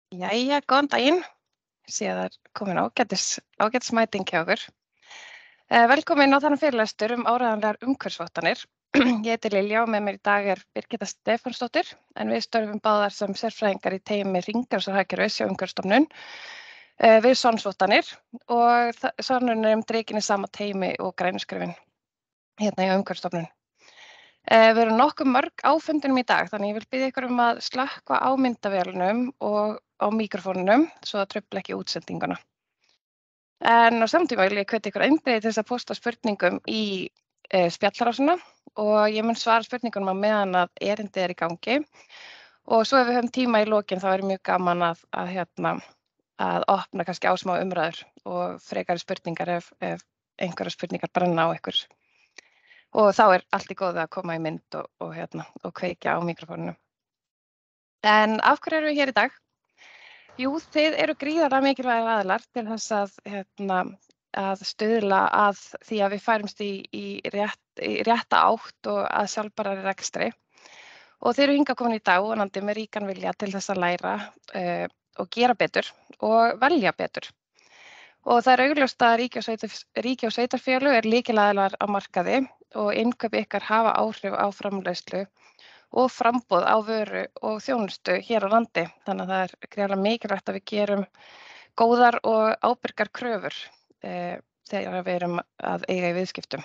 Jæja, góðan daginn. Sé að það er komin ágætis mæting hjá okkur. Velkomin á þennan fyrirlestur áreiðanlegar umhverfisvottanir. Ég heiti Lilja og með mér í dag er Birgitta Stefánsdóttir, en við störfum báðar sem sérfræðingar í teymi hringrásarhagkerfis hjá Umhverfisstofnun við SONS-vottanir og SON-urinn dreikin í sama teymi og grænuskrifin hérna hjá Umhverfisstofnun. Við erum nokkuð mörg á fundinum í dag, þannig ég vil biðja ykkur að slökkva á myndavélunum og á míkrofónunum svo það trufli ekki útsendinguna. En á samtíma vil ég hvetja ykkur eindregið til þess að posta spurningum í spjallrásina og ég mun svara spurningunum á meðan að erindið er í gangi. Og svo ef við höfum tíma í lokin þá er mjög gaman að opna kannski á smá umræður og frekari spurningar ef einhverjar spurningar brenna á ykkur. Og þá er allt í góðu að koma í mynd og kveikja á míkrofónunum. En af hverju erum við hér í dag? Jú, þið eru gríðarlega mikilvægir aðilar til þess að stuðla að því að við færumst í rétta átt og að sjálfbærari rekstri. Og þið eru hingað komin í dag vonandi með ríkan vilja til þess að læra og gera betur og velja betur. Og það er augljóst að ríki og sveitarfélög er lykilaðilar á markaði og innkaup ykkar hafa áhrif á framleiðslu og framboð á vöru og þjónustu hér á landi. Þannig að það er gríðarlega mikilvægt að við gerum góðar og ábyrgar kröfur þegar við erum að eiga í viðskiptum.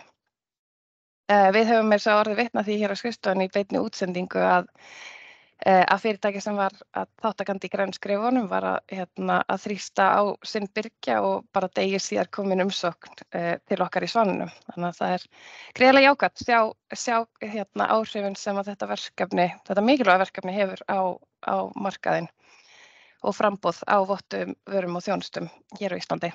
Við höfum meira að orðið vitna því hér á skrifstofunni í beinni útsendingu að fyrirtæki sem var þátttakandi í grænskrifunum var að þrýsta á sinn byrgja og bara degi síðar komin umsókn til okkar í Svanninum. Þannig að það er gríðarlega jákvætt sjá áhrifin sem að þetta mikilvæga verkefni hefur á markaðinn og framboð á vottum vörum og þjónustum hér á Íslandi.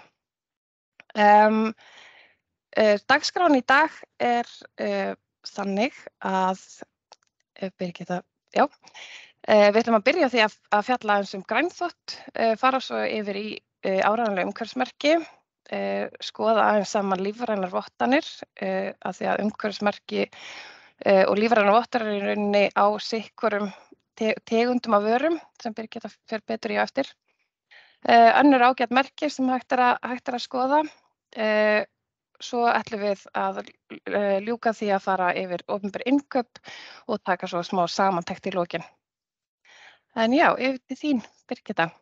Dagskráin í dag er þannig að Birgitta, já. Við ætlum að byrja á því að fjalla grænþvott, fara svo yfir í áreiðanleg umhverfismerki, skoða aðeins saman lífrænar vottanir, af því að umhverfismerki og lífrænar vottanir í rauninni á sitthvorum tegundum af vörum sem Birgitta fer betur í á eftir. Önnur ágæt merki sem hægt er að skoða. Svo ætlum við að ljúka því að fara yfir opinber innkaup og taka svo smá samantekt í lokin. En já, yfir til þín, Birgitta.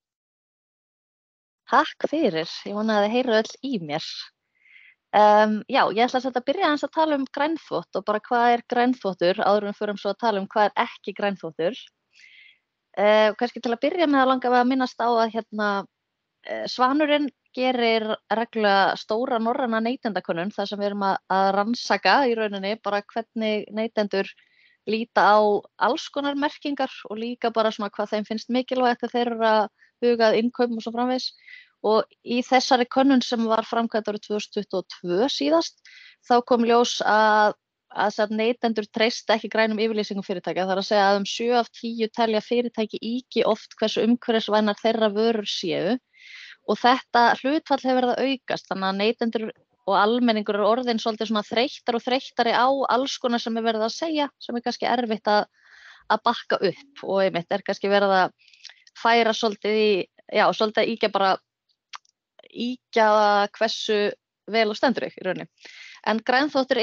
Takk fyrir, ég vona að þið heyru öll í mér. Já, ég ætla að byrja aðeins að tala grænþvott og bara hvað er grænþvottur áður en við förum svo að tala hvað er ekki grænþvottur. Kannski til að byrja með að langa við að minnast á að Svanurinn gerir reglulega stóra norræna neytendakönnun þar sem við erum að rannsaka í rauninni bara hvernig neytendur líta á alls konar merkingar og líka bara svona hvað þeim finnst mikilvægt að þeir eru að huga að innkaupum og svo framvegis. Og í þessari könnun sem var framkvæmd árið 2022 síðast, þá kom ljós að neytendur treysta ekki grænum yfirlýsingum fyrirtækja. Það er að segja að 7 af 10 telja fyrirtæki ýki oft hversu umhverfisvænar þeirra vörur séu. Og þetta hlutfall hefur verið að aukast, þannig að neytendur og almenningur eru orðin svolítið svona þreyttar og þreyttari á alls konar sem er verið að segja, sem er kannski erfitt að bakka upp og einmitt er kannski verið að færa svolítið svolítið ýkja hversu vel og stendur í rauninni. En grænþvottur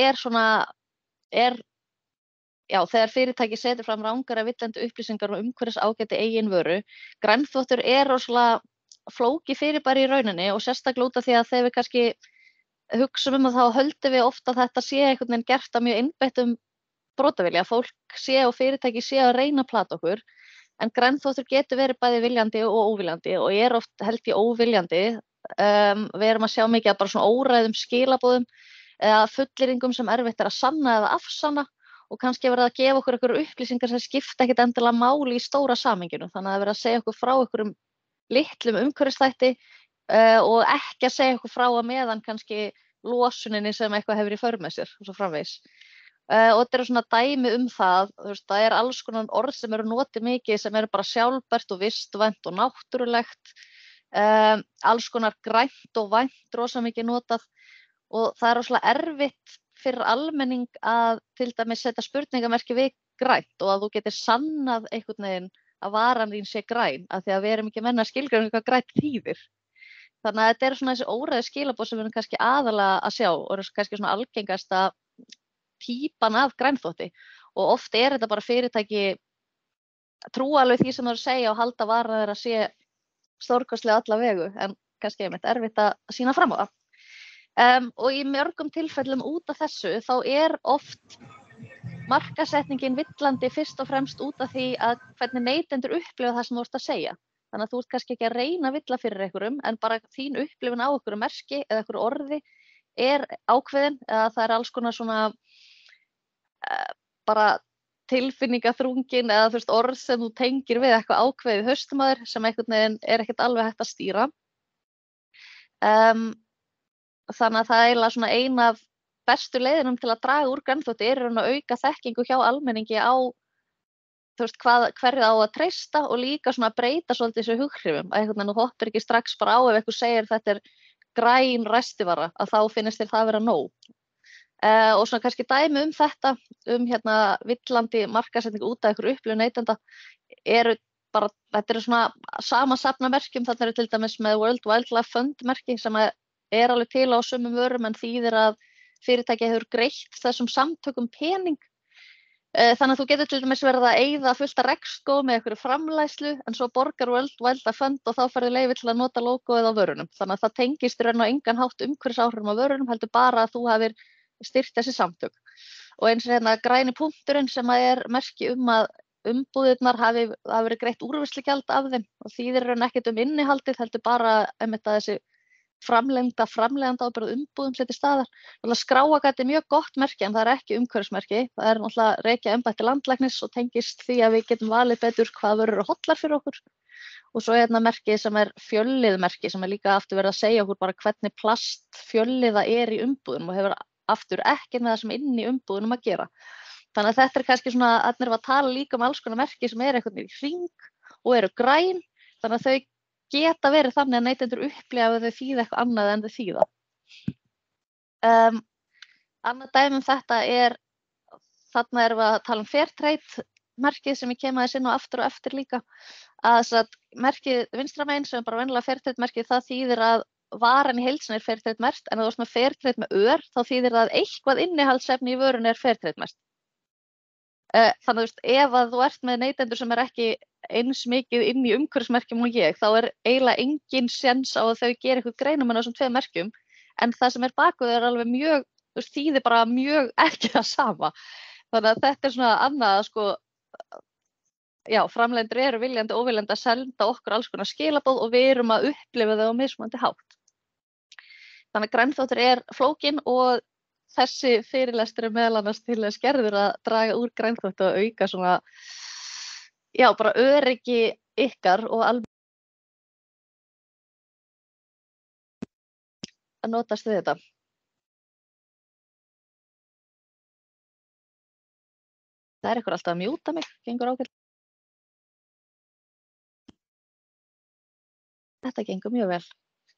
þegar fyrirtæki setur fram rangar eða villandi upplýsingar um umhverfiságæti eigin vöru, grænþvottur rosalega flókið fyrirbæri í rauninni og sérstaklega út af því að þegar við kannski hugsum þá höldum við oft að þetta sé einhvern veginn gert af mjög einbeittum brotavilja, fólk sé og fyrirtæki sé að reyna að plata okkur, en grænþvottur getur verið bæði viljandi og óviljandi og oft held ég óviljandi. Við erum að sjá mikið af bara svona óræðum skilaboðum eða fullyrðingum sem erfitt er að sanna eða afsanna og kannski verið að gefa okkur einhverjar upplýsingar sem skipta ekkert endilega máli í stóra samhenginu, þannig að það verið að segja okkur frá einhverjum litlum umhverfisþætti og ekki að segja okkur frá að meðan kannski losuninni sem eitthvað hefur í för með sér og svo framvegis. Og þetta svona dæmi það, það alls konar orð sem eru notið mikið sem eru bara sjálfbært og vistvænt og náttúrulegt, alls konar grænt og vænt rosa mikið notað og það rosalega erfitt fyrir almenning að til dæmis setja spurningamerki við grænt og að þú getur sannað einhvern veginn að varan þín sé græn, af því að við erum ekki menn að skilgreina hvað grænt þýðir. Þannig að þetta svona þessi óræðu skilaboð sem við erum kannski aðalega að sjá og eru kannski svona algengasta típan af grænþvotti. Og oft þetta bara fyrirtæki trúa alveg því sem það eru að segja og halda varan þeirra sé stórkostlega alla vegu, en kannski einmitt erfitt að sýna fram á það. Og í mörgum tilfellum út af þessu þá oft markaðssetningin villandi fyrst og fremst út af því að hvernig neytendur upplifa það sem þú ert að segja. Þannig að þú ert kannski ekki að reyna að villa fyrir einhverjum, en bara þín upplifun á einhverju merki eða einhverju orði ákveðin, eða það alls konar svona bara tilfinningaþrungin eða orð sem þú tengir við eitthvað ákveðið haustum að þér sem einhvern veginn ekkert alveg hægt að stýra. Þannig að það eiginlega svona ein af bestu leiðinum til að draga úr grænþvotti að auka þekkingu hjá almenningi á hverju á að treysta og líka svona breyta svolítið þessu hughrifum. Að einhvern veginn þú hoppir ekki strax bara á ef einhver segir þetta græn ræstivara að þá finnst þér það vera nóg. Og svona kannski dæmi þetta, villandi markaðssetning út af einhverju upplifun neytenda þetta svona samansafna merkjum. Þarna eru til dæmis með World Wildlife Fund merki sem alveg til á sumum vörum en þýðir að fyrirtæki hefur greitt þessum samtökum pening. Þannig að þú getur til dæmis verið að eyða fullt af regnskóg með einhverju framleiðslu en svo borgar World Wildlife Fund og þá færðu leyfi til að nota logoið á vörunum. Þannig að það tengist á engan hátt umhverfisáhrifum á vörunum, heldur bara að þú hafir styrkt þessi samtök. Og eins græni punkturinn sem merki að umbúðirnar hafi verið greitt úrvinnslugjald af þeim og þýðir ekkert innihaldið, heldur bara að þessi framleiðanda ábyrgð umbúðum setja staðar. Skráargat mjög gott merki en það ekki umhverfismerki. Það náttúrulega rekja embætti landlæknis og tengist því að við getum valið betur hvað vörur eru hollar fyrir okkur. Og svo merki sem fjölliðmerki sem líka aftur verið að segja okkur bara hvernig plast fjölliða í umbúðum og hefur aftur ekki með það sem inn í umbúðunum að gera. Þannig að þetta kannski svona, þarna erum við að tala líka alls konar merki sem einhvern veginn í hring og eru græn. Þannig að þau geta verið þannig að neytendur upplifa að þau þýða eitthvað annað en þau þýða. Annað dæmi þetta þarna erum við að tala Fairtrade merkið sem ég kem aðeins inn á aftur og eftir líka. Að merkið vinstra megin sem bara venjulega Fairtrade merkið það þýðir að varan í heild sinni Fairtrade merkt en ef þú ert með Fairtrade með þá þýðir það að eitthvað innihaldsefni í vörunni Fairtrade merkt. Þannig að ef að þú ert með neytendur sem ekki eins mikið inn í umhverfismerkjum og ég, þá eiginlega engin séns á að þau gera eitthvað greinum á þessum tveim merkjum, en það sem bakuð alveg mjög, þýðir bara mjög ekki það sama. Þannig að þetta svona annað framleiðendur eru viljandi og óviljandi að senda okkur alls konar skilaboð og við erum að upplifa þau á mismunandi hátt. Þannig að grænþvottur flókin og þessi fyrirlestur meðal annars til þess gerður að draga úr grænþvotti og auka svona, bara öryggi ykkar og alveg að notast við þetta. Það ykkur alltaf að mjúta mig, gengur ágætt. Þetta gengur mjög vel.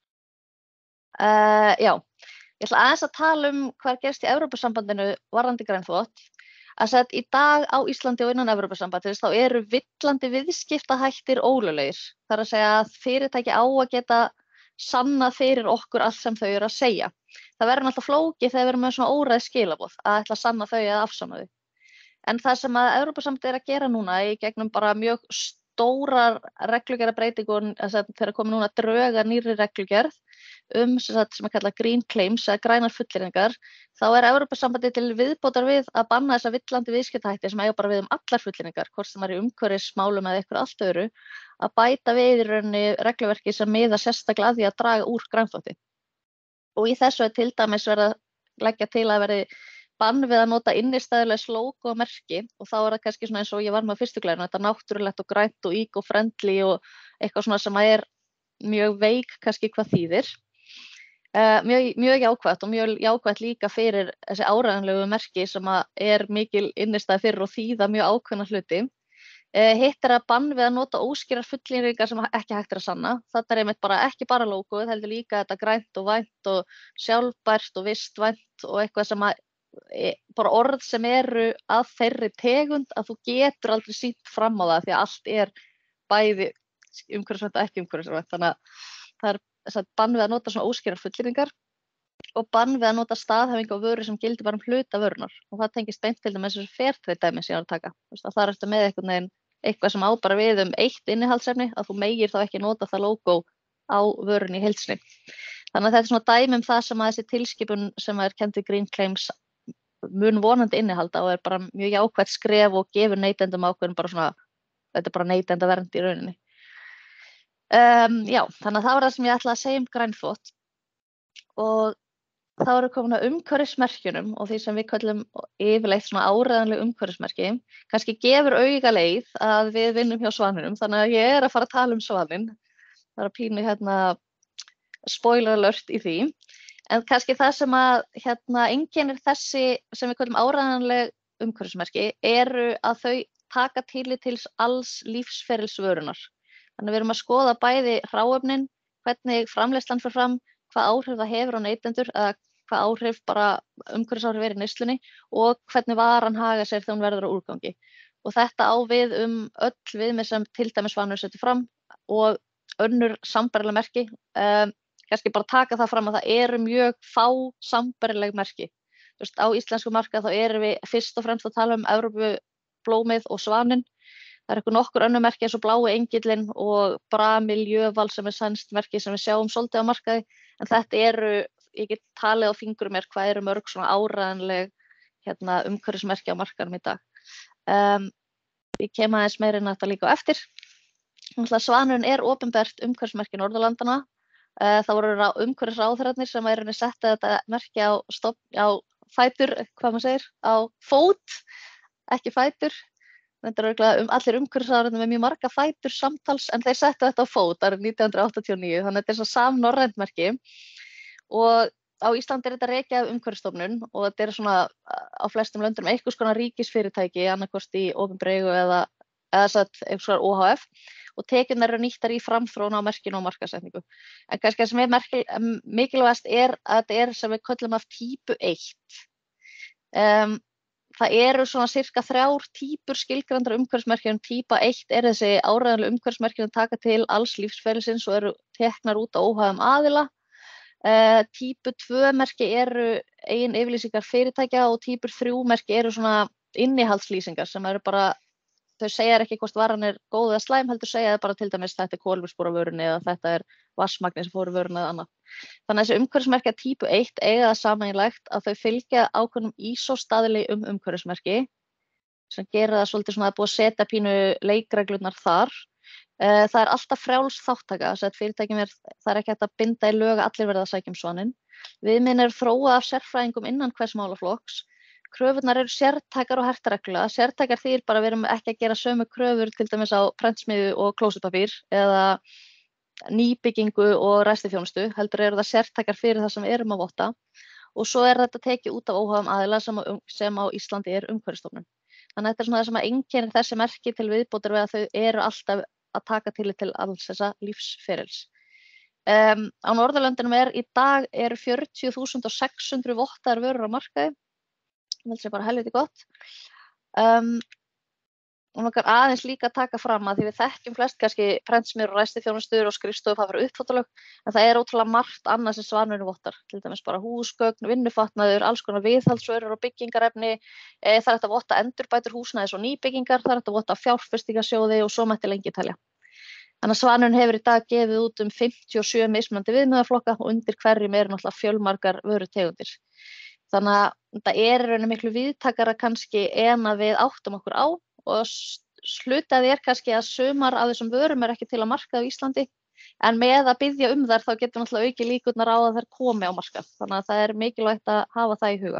Ég ætla aðeins að tala hvað gerst í Evrópusambandinu varðandi grænþvott. Í dag á Íslandi og innan Evrópusambandsins þá eru villandi viðskiptahættir ólöglegir. Það að segja að fyrirtæki á að geta sannað fyrir okkur allt sem þau eru að segja. Það verður alltaf flókið þegar við erum með svona óræð skilaboð að ætla að sanna þau eða afsanna þau. En það sem að Evrópusambandið að gera núna í gegnum bara mjög stórar reglugerðarbreytingar þegar komið núna drög nýrri reglugerð sem kallað green claims eða grænar fullyrðingar, þá Evrópusambandið til viðbótar við að banna þessa villandi viðskiptahætti sem eiga bara við allar fullyrðingar, hvort sem í umhverfismálum eða eitthvað allt öðru, að bæta við í rauninni regluverki sem miða sérstaklega að því að draga úr grænþvotti. Og í þessu til dæmis verið að leggja til að verði bann við að nota innistæðulegs logo og merki og þá það kannski svona eins og ég var með fyrstu glæðinu, þetta náttúrulegt og grænt og eco-friendly og eitthvað svona sem mjög veik kannski hvað þýðir. Mjög jákvætt og mjög jákvætt líka fyrir þessi áreiðanlegu merki sem mikil innistæða fyrir og þýða mjög ákveðna hluti. Hitt að bann við að nota óskýrar fullyrðingar sem ekki hægt að sanna. Þetta einmitt bara ekki bara logoið, heldur líka þetta grænt og vænt og sjálfbært og vistvænt og eitthvað sem bara orð sem eru að þeirri tegund að þú getur aldrei sýnt fram á það því að allt bæði umhverfisvænt og ekki umhverfisvænt. Þannig að það er bann við að nota svona óskýrar fullyrðingar og bann við að nota staðhæfingu á vöru sem gildir bara hluta vörunar. Og það tengist beint til dæmis þessu Fairtrade dæmi sem ég var að taka. Það er eftir með einhvern veginn eitthvað sem á bara við eitt innihaldsefni, að þú megir þá ekki nota það logo á vörunni í heildsni. Þannig að þetta er svona dæmi það sem að þessi tilskipun sem er kennd við Green Claims mun vonandi innihalda og er bara mjög jákvætt skref og gefur neytendum ákveðin bara svona, þetta er bara neytendavernd í rauninni. Já, þannig að það var það sem ég ætlaði að segja grænþvott. Og þá eru komin að umhverfismerkjunum og því sem við köllum yfirleitt svona áreiðanleg umhverfismerki. Kannski gefur auga leið að við vinnum hjá Svaninum, þannig að ég er að fara að tala Svanin. Það er pínu spoiler alert í því. En kannski það sem að einkennir þessi sem við köllum áreiðanleg umhverfismerki eru að þau taka tillit til alls lífsferils vörunar. Þannig að við erum að skoða bæði hráefnin, hvernig framleiðslan fer fram, hvað áhrif það hefur á neytendur, eða hvað áhrif bara umhverfisáhrif er í neyslunni og hvernig varan hagar sér þegar hún verður á úrgangi. Og þetta á við öll viðmið sem til dæmis Svanur setur fram og önnur sambærileg merki. Kannski bara taka það fram að það eru mjög fá sambærileg merki. Á íslensku markað þá erum við fyrst og fremst að tala Evrópublómið og Svaninn. Það eru nokkur önnur merki eins og Blái engillinn og Bramil, Jöval sem er sænskt merki sem við sjáum svolítið á markaði. En þetta eru, ég get talið á fingrum mér hvað eru mörg svona áreiðanleg umhverfismerki á markaðnum í dag. Ég kem aðeins meira inn þetta líka á eftir. Svanurinn er opinbert umhverfismerki Norðurlandana. Það voru umhverfisráðherrarnir sem settu þetta merki á fætur, hvað maður segir, á fót, ekki fætur. Þetta eru allir umhverfisráðherrarnir með mjög marga fætur samtals en þeir settu þetta á fót árið 1989, þannig að þetta er svo samnorrænt merki. Og á Íslandi er þetta rekið af Umhverfisstofnun og þetta er svona á flestum löndum einhvers konar ríkisfyrirtæki, annarkvort í opinberri eigu eða einhvers konar OHF og tekjurnar eru nýttar í framþróun á merkinu og markaðssetningu. En kannski það sem er mikilvægast er að þetta er sem við köllum af típu 1. Það eru svona cirka 3 típur skilgreindra umhverfismerkjum. Típa 1 er þessi áreiðanlegu umhverfismerki sem taka til alls lífsferilsins og eru teknar út á óháðum aðila. Típu 2 merki eru eigin yfirlýsingar fyrirtækja og típur 3 merki eru svona innihaldslýsingar sem eru bara, þau segja ekki hvort varan er góð eða slæm, heldur segja bara til dæmis þetta er kolefnisspor á vörunni eða þetta er vatnsmagn sem fór í vörunni eða annað. Þannig að þessi umhverfismerki af típu 1 eiga það sameiginlegt að þau fylgja ákveðnum ISO-staðli umhverfismerki sem gerir það svolítið svona að búið að setja pínu leikreglurnar þar. Það er alltaf frjáls þáttaka, þess að fyrirtækjum það er ekki hægt að binda í lög að allir verða að sækja Svaninn. Viðmiðin eru þróað af sérfræðingum innan hvers málaflokks. Kröfurnar eru sértækar og hertareglulega. Sértækar þýðir bara að við erum ekki að gera sömu kröfur til dæmis á prentsmiðju og klósettpapír eða nýbyggingu og ræstiþjónustu, heldur eru það sértækar fyrir það sem við erum að votta. Og svo er þetta tekið út af óháðum aðila sem á Íslandi er Umhverfisstofnun. Þannig að þetta er svona það sem að einkennir þessi merki til viðbótar við að þau eru alltaf að taka tillit til alls þessa lífsferils. Á Norðurlöndunum í dag eru 40.600 vottaðar vörur á markaði. Það sé bara helviti gott. Og nokkar aðeins líka að taka fram að því við þekkjum flest kannski prentsmiðjur og ræstiþjónustur og skrifstofu það fyrir uppþvottalög, en það er ótrúlega margt annað sem Svanurinn vottar, til dæmis bara húsgögn, vinnufatnaður, alls konar viðhaldsvörur og byggingarefni. Það er hægt að votta endurbætur húsnæðis og nýbyggingar, það er hægt að votta fjárfestingarsjóði og svo mætti lengi telja. Þannig að Svanurinn hefur í dag gefið út 57 mismunandi viðmiðaflokka og undir hverjum eru náttúrulega fjölmargar vörutegundir. Þannig að þetta er miklu víðtækara kannski en að við áttum okkur á og hlutaði kannski að sumar af þessum vörum ekki til að markað á Íslandi en með að biðja þær þá getur náttúrulega auki líkurnar á að þær komi á markað. Þannig að það er mikilvægt að hafa það í huga.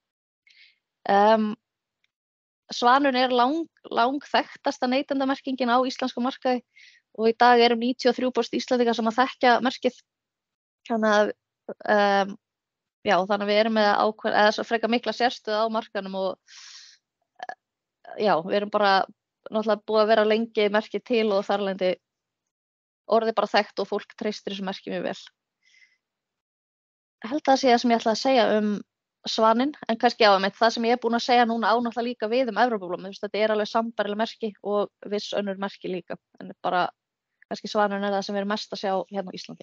Svanurinn er langþekktasta neytendamerkingin á íslensku markaði og í dag eru 93% Íslendingar sem að þekkja merkið. Þannig að við erum með frekar mikla sérstöðu á markaðnum og við erum bara náttúrulega búið að vera lengi merkið til og þarlendi orðið bara þekkt og fólk treystir þessu merki mjög vel. Ég held að það sé það sem ég ætla að segja svaninn, en kannski það sem ég búin að segja núna náttúrulega líka við Evrópublóm, þetta alveg sambærileg merki og viss önnur merki líka, en bara kannski svanurinn það sem við erum mest að sjá hérna á Íslandi.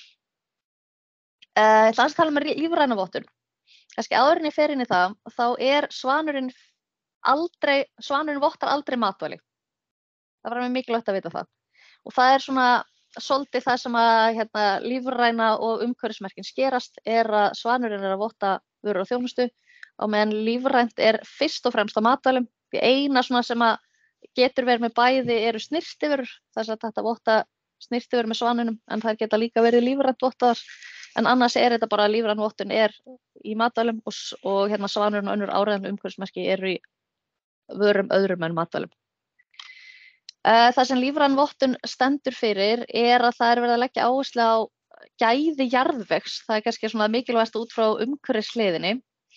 Ég ætla að tala um lífræna vottun. Kannski áður en ég fer inn í það, þá svanurinn vottar aldrei matvæli. Það var mjög mikilvægt að vita það. Og það svona svolítið það sem að lífræna og umhverfismerkin skerast að svanurinn að votta vörur og þjónustu og meðan lífrænt fyrst og fremst á matvælum. Því eina svona sem að getur verið með bæði eru snyrtivörur, þess að þetta votta snyrtivörur með svanunum, en það geta líka verið lífrænt vottaðar. En annars þetta bara lífræn vottun í matvælum og svanurinn og önnur áreiðanleg umhverfismerki eru í vörum öðrum en matvælum. Það sem lífræn vottun stendur fyrir að það verið að leggja áherslu á gæði jarðvegs, það kannski svona mikilvægast út frá umhverfishliðinni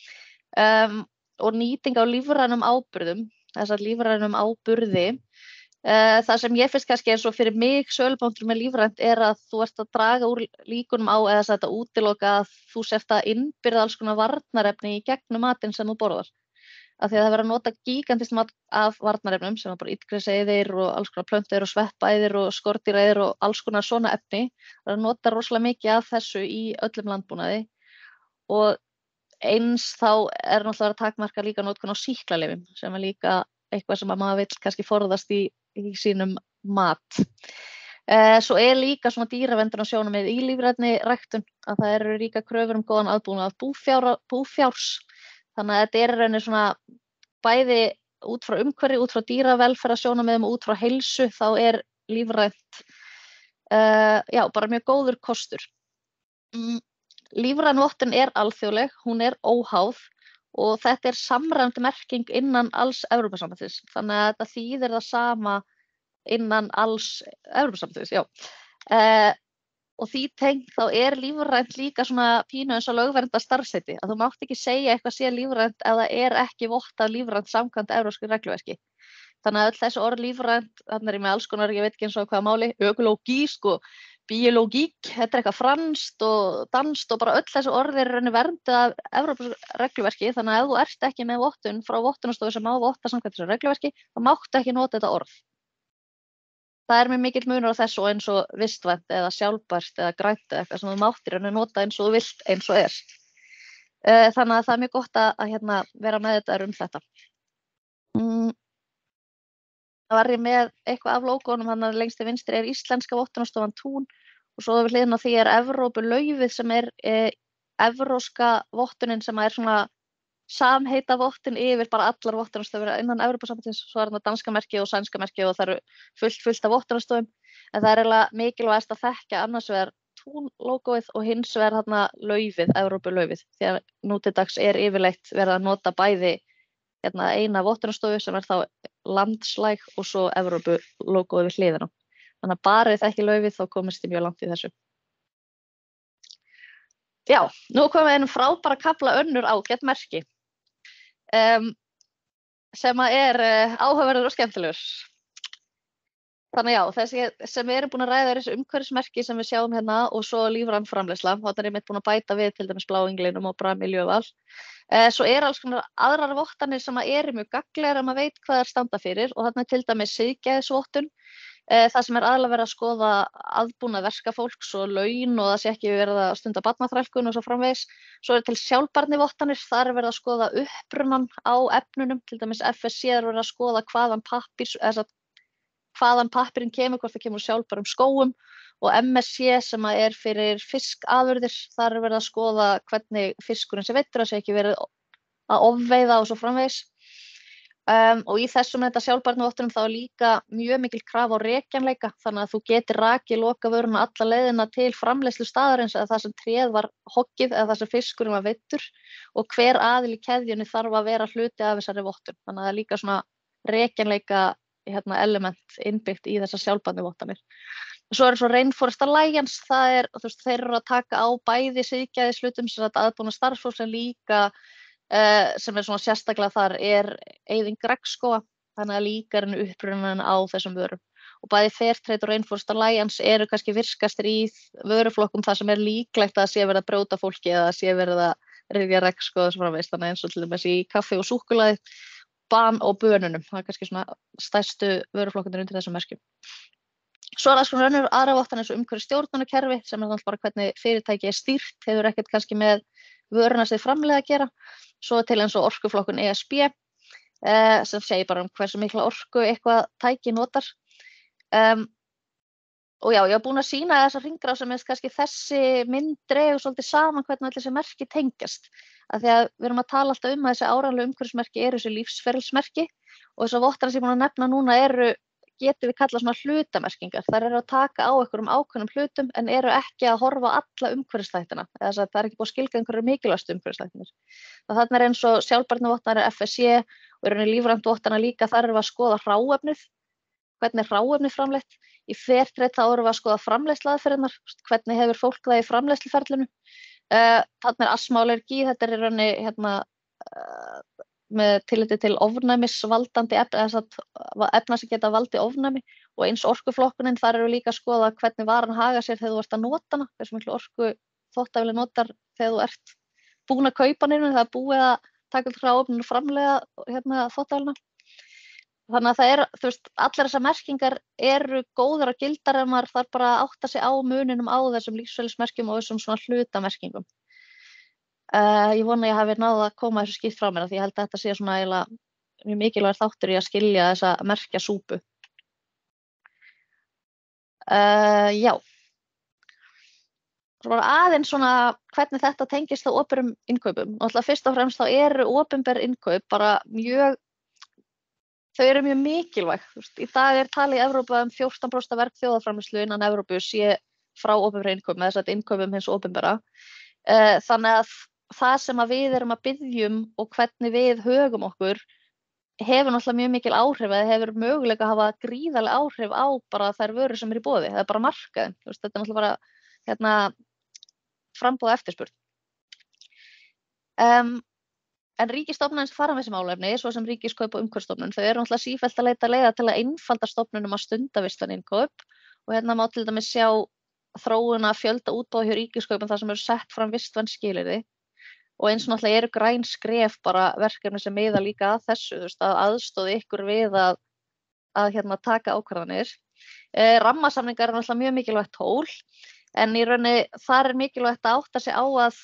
og nýting á lífrænum áburðum, þess að lífrænum áburði. Það sem ég finnst kannski eins og fyrir mig sölupunktur með lífrænt að þú ert að draga úr líkunum á eða þetta útiloka að þú sért að innbyrða alls konar varnarefni í gegnum matinn sem þú borðar. Af því að það verður að nota gígantist mat af varnarefnum sem bara illgreseyðir og alls konar plöntueyðir og sveppæðir og skordýraeyðir og alls konar svona efni. Það er að nota rosalega mikið af þessu í öllum landbúnaði og eins þá náttúrulega að takmarka líka notkun á sýklalyfjum sem líka eitthvað sem maður vill kannski forðast í sínum mat. Svo líka svona dýraverndunarsjónarmið í lífrænni ræktun að það eru líka kröfur góðan aðbúnað búfjárs. Þannig að þetta rauninni svona bæði út frá umhverfi, út frá dýravelferðarsjónarmiðum og út frá heilsu þá lífrænt bara mjög góður kostur. Lífræn vottun alþjóðleg, hún óháð og þetta samræmd merking innan alls Evrópusambandsins. Þannig að þetta þýðir það sama innan alls Evrópusambandsins, já. Og því tengt þá lífrænt líka svona pínu eins og lögvernda starfsheiti. Að þú mátt ekki segja eitthvað sé lífrænt ef það ekki vottað lífrænt samkvæmt evrópsku regluverki. Þannig að öll þessu orð lífrænt, þarna ég með alls konar, ég veit ekki eins og hvaða máli, ökológísk og biológík, þetta eitthvað franskt og danskt og bara öll þessu orð verndið af evrópsku regluverki. Þannig að ef þú ert ekki með vottun frá vottunarstofu sem má votta samkvæmt þessu regluverki, þá máttu ekki nota þetta orð. Það mjög mikill munur á þessu eins og vistvænt eða sjálfbært eða grænt eða eitthvað sem þú máttir nota eins og þú vilt eins og Þannig að það mjög gott að vera með þetta Það var ég með eitthvað af lógónum, þannig að lengst til vinstri íslenska vottunarstofan Tún og svo við hliðina á því Evrópulaufið sem evrópska vottunin sem svona samheita vottun yfir bara allar vottunarstofur innan Evrópusambandsins, svo þarna danska merki og sænska merki og það eru fullt af vottunarstofum, en það eiginlega mikilvægast að þekkja annars vegar Tún-lógóið og hins vegar þarna laufið, Evrópulaufið, því að nú til dags yfirleitt verið að nota bæði eina vottunarstofu sem þá landslæg og svo Evrópulógóið við hliðina. Þannig að bara ef ekki laufið þá komist þið mjög langt í þessu. Já, nú komum við einum frábæra kafla önnur ágætt merki. Sem áhugaverður og skemmtilegur. Þannig já, þessi sem við erum búin að ræða þessi umhverfismerki sem við sjáum hérna og svo lífræn framleiðsla. Þarna ég búin að bæta við til dæmis bláenglinum og miljöval. Svo alls konar aðrar vottanir sem mjög gagnlegar ef maður veit hvað standa fyrir og þarna til dæmis siðgæðisvottun. Það sem aðalega verið að skoða aðbúnað verkafólks og laun og það sé ekki verið að stunda barnaþrælkun og svo framvegis. Svo til sjálfbærnivottanir, þar verið að skoða upprunan á efnunum, til dæmis FSC verið að skoða hvaðan pappirinn kemur, hvort það kemur úr sjálfbærum skógum og MSC sem fyrir fiskafurðir, þar verið að skoða hvernig fiskurinn sé veiddur, það sé ekki verið að ofveiða og svo framvegis. Og í þessum sjálfbærnivottunum þá líka mjög mikil krafa á rekjanleika, þannig að þú getur rakið lokavöruna alla leiðina til framleiðslu staðarins eða það sem tréð var hoggið eða það sem fiskurinn var veiddur og hver aðili í keðjunni þarf að vera hluti af þessari vottun. Þannig að það líka svona rekjanleika element innbyggt í þessar sjálfbærnivottanir. Svo svo Rainforest Alliance, þeir eru að taka á bæði siðgæðishlutum sem aðbúna starfsfólks en líka sem svona sérstaklega þar eyðing regnskóga, þannig að líka upprunan á þessum vörum. Og bæði Fairtrade og Rainforest Alliance eru kannski virkastir í vöruflokkum þar sem líklegt að sé verið að brjóta fólki eða sé verið að rifjaregg sko þess framvegis, þannig eins og til dæmis í kaffi og súkkulaði, ban og bönunum, það kannski svona stærstu vöruflokkarnir undir þessum merkjum. Svo það svona önnur aðra vottanir eins og umhverfis stjórnunarkerfi sem náttúrulega bara hvernig fyrirtæki stýrt, hefur ekkert kannski með vöruna sem framleiða að gera. Svo til eins og orkuflokkun ESB sem segir bara hversu mikla orku eitthvað tæki notar. Og já, ég var búin að sýna þessa hringrás sem kannski þessi mynd dregur svolítið saman hvernig allir þessi merki tengjast. Af því að við erum að tala alltaf að þessi áreiðanlegu umhverfismerki eru þessi lífsferilsmerki og þessar vottanir sem ég er búin að nefna núna getum við kallað svona hlutamerkingar. Þær eru að taka á einhverjum ákveðnum hlutum en eru ekki að horfa á alla umhverfisþættina. Eða þess að það ekki búið að skilgreina einhverjir mikilvægustu umhverfisþættirnir. Þarna eins og sjálfbærnivottanir FSC og í rauninni lífrænt-vottanir líka, þar erum við að skoða hráefnið, hvernig er hráefnið framleitt. Í Fairtrade þá erum við að skoða framleiðsluaðferðirnar, hvernig hefur fólk það í framleiðsluferlinu. Þarna astma og allergí, þetta í rauninni með tilliti til ofnæmisvaldandi efna sem geta valdið ofnæmi og eins orkuflokkunin, þar eru líka að skoða hvernig varan haga sér þegar þú ert að nota hana, hversu miklu orku þvottavél notar þegar þú ert búin að kaupa hana, það er búið að taka til hráefninu og framleiða þvottavélina. Þannig að það þú veist, allar þessar merkingar eru góðar og gildar en maður þarf bara að átta sig á muninum á þessum lífsferilsmerkjum og þessum svona hlutamerkingum. Ég vona ég hafi náð að koma þessu skýrt frá mér því ég held að þetta sé svona eiginlega mjög mikilvægur þáttur í að skilja þessa merkjasúpu. Já. Svo bara aðeins svona hvernig þetta tengist á opinberum innkaupum. Náttúrulega fyrst og fremst þá eru opinber innkaup bara þau eru mjög mikilvæg. Í dag talið í Evrópu 14% af vergþjóðarframleiðslu innan Evrópu sé frá opinberum innkaupum, með þess að innkaupum hins opinbera. Þannig að það sem að við erum að biðja og hvernig við högum okkur hefur náttúrulega mjög mikil áhrif eða hefur möguleika að hafa gríðarleg áhrif á bara þær vörur sem eru í boði. Það er bara markaðin. Þetta er náttúrulega bara framboð og eftirspurn. En ríkisstofnanir sem fara með þessi málefni, svo sem Ríkiskaup og Umhverfisstofnun, þau eru náttúrulega sífellt að leita leiða til að einfalda stofnunum að stunda vistvæn innkaup og má til dæmis sjá þróuna fjölda útboða hjá Ríkiskaupum þar sem eru sett fram vistvæn skilyrði og eins og náttúrulega eru græn skref bara verkefni sem miða líka að þessu, að aðstoða ykkur við að taka ákvarðanir. Rammasamningar náttúrulega mjög mikilvægt tól en í rauninni þar mikilvægt að átta sig á að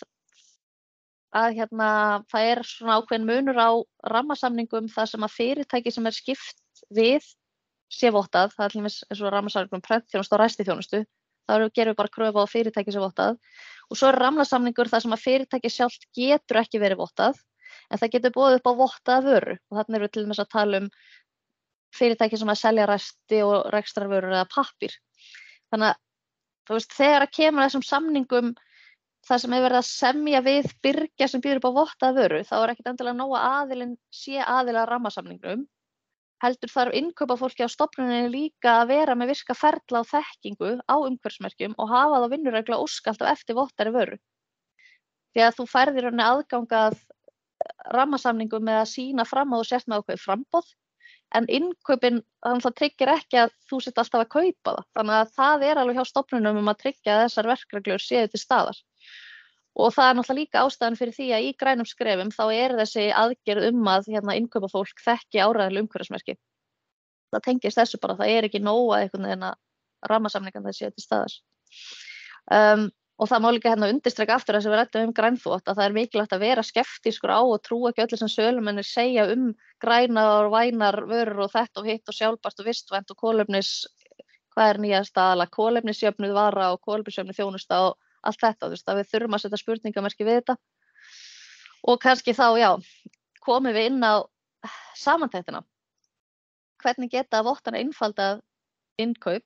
það svona ákveðin munur á rammasamningum þar sem að fyrirtæki sem skipt við sé vottað, það til dæmis eins og rammasamningum prentþjónustu og ræstiþjónustu. Þá gerum við bara kröfu á fyrirtæki sem vottað og svo rammasamningur þar sem að fyrirtæki sjálft getur ekki verið vottað en það getur boðið upp á vottaða vöru og þarna erum við til dæmis að tala fyrirtæki sem að selja ræsti og rekstrarvörur eða pappír. Þannig að þegar að kemur þessum samningum það sem verið að semja við birgja sem býður upp á vottaða vöru þá ekkert endilega nóg að aðilinn sé aðili að rammasamningnum. Heldur þarf innkaupafólki á stofnuninni líka að vera með virka ferla og þekkingu á umhverfismerkjum og hafa þá vinnuregla ósk alltaf eftir vottaðri vöru. Því að þú færð í rauninni aðgang að rammasamningum með að sýna fram að þú sért með ákveðið framboð en innkaupin það tryggir ekki að þú sért alltaf að kaupa það. Þannig að það alveg hjá stofnunum að tryggja að þessar verkreglur séu til staðar. Og það náttúrulega líka ástæðan fyrir því að í grænum skrefum þá þessi aðgerð að innkaupafólk þekki áreiðanleg umhverfismerki. Það tengist þessu bara, það ekki nóg að einhvern veginn að rammasamningar það séu til staðar. Og það má líka undirstreka aftur þess að við ræddum grænþvott að það mikilvægt að vera skeptískur á og trúa ekki öllu sem sölumennir segja grænar og vænar vörur og þetta og hitt og sjálfbært og vistvænt og kolefnis, hvað nýjasta aðalega, kolefnisjöfnuð vara og kolefnisjöfnuð þjónusta og allt þetta, að við þurfum að setja spurningamerki við þetta. Og kannski þá, komum við inn á samantæktina. Hvernig geta vottana einfaldað innkaup?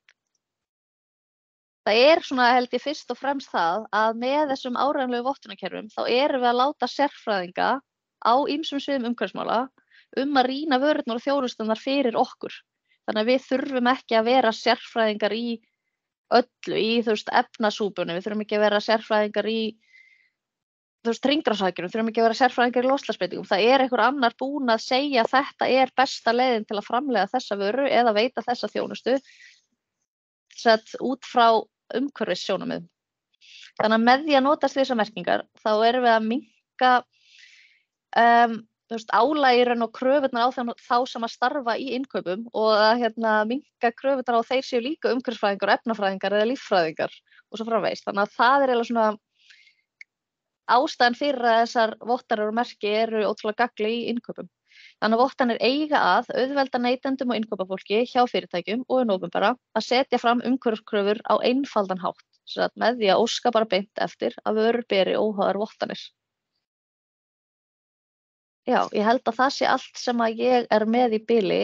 Það svona held ég fyrst og fremst það að með þessum áreiðanlegu vottunarkerfum þá erum við að láta sérfræðinga á ýmsum sviðum umhverfismála að rýna vörurnar og þjónusturnar fyrir okkur. Þannig að við þurfum ekki að vera sérfræðingar í öllu, í efnasúpunni, við þurfum ekki að vera sérfræðingar í hringrásarhagkerfinu, við þurfum ekki að vera sérfræðingar í loftslagsbreytingum. Það einhver annar búinn að segja að þetta besta leiðin til að framleiða þessa vöru eða veita þessa þjónustu út frá umhverfissjónarmiðum. Þannig að með því að notast við þessar merkingar þá erum við að minnka álægirinn og kröfurnar á þá sem að starfa í innkaupum og að minnka kröfurnar á þeir séu líka umhverfisfræðingar, efnafræðingar eða líffræðingar og svo framvegis. Þannig að það er eiginlega svona ástæðan fyrir að þessar vottanir og merki eru ótrúlega gagnleg í innkaupum. Þannig að vottanir eiga að auðvelda neytendum og innkaupafólki hjá fyrirtækjum og hinu opinbera að setja fram umhverfiskröfur á einfaldan hátt, sem sagt með því að óska bara beint eftir að vörur beri óháðar vottanir. Já, ég held að það sé allt sem að ég er með í bili.